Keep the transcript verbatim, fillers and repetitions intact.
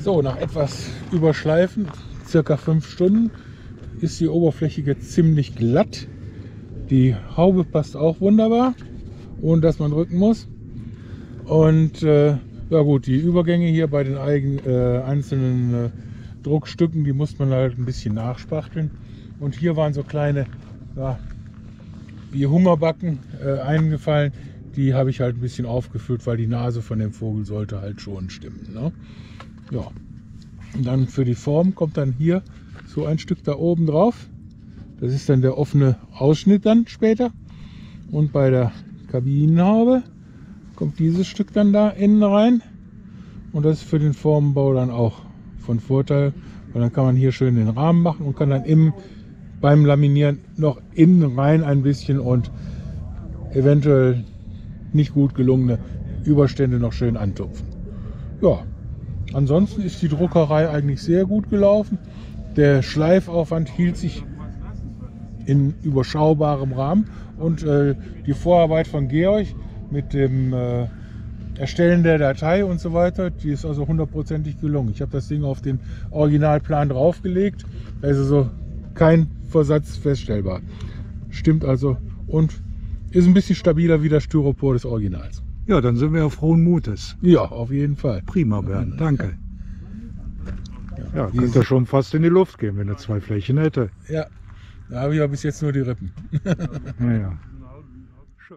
So, nach etwas Überschleifen, circa fünf Stunden, ist die Oberfläche jetzt ziemlich glatt. Die Haube passt auch wunderbar, ohne dass man drücken muss. Und äh, ja gut, die Übergänge hier bei den eigen, äh, einzelnen äh, Druckstücken, die muss man halt ein bisschen nachspachteln. Und hier waren so kleine, ja, wie Hungerbacken äh, eingefallen. Die habe ich halt ein bisschen aufgefüllt, weil die Nase von dem Vogel sollte halt schon stimmen. Ne? Ja. Und dann für die Form kommt dann hier so ein Stück da oben drauf. Das ist dann der offene Ausschnitt dann später. Und bei der Kabinenhaube kommt dieses Stück dann da innen rein. Und das ist für den Formenbau dann auch von Vorteil, weil dann kann man hier schön den Rahmen machen und kann dann im, beim Laminieren noch innen rein ein bisschen und eventuell nicht gut gelungene Überstände noch schön antupfen. Ja, ansonsten ist die Druckerei eigentlich sehr gut gelaufen. Der Schleifaufwand hielt sich in überschaubarem Rahmen und äh, die Vorarbeit von Georg mit dem äh, Erstellen der Datei und so weiter, die ist also hundertprozentig gelungen. Ich habe das Ding auf den Originalplan draufgelegt, da ist also kein Versatz feststellbar. Stimmt also und ist ein bisschen stabiler wie das Styropor des Originals. Ja, dann sind wir ja frohen Mutes. Ja, auf jeden Fall. Prima, Bernd, danke. Ja, könnte schon fast in die Luft gehen, wenn er zwei Flächen hätte. Ja, da habe ich ja bis jetzt nur die Rippen. Ja, ja.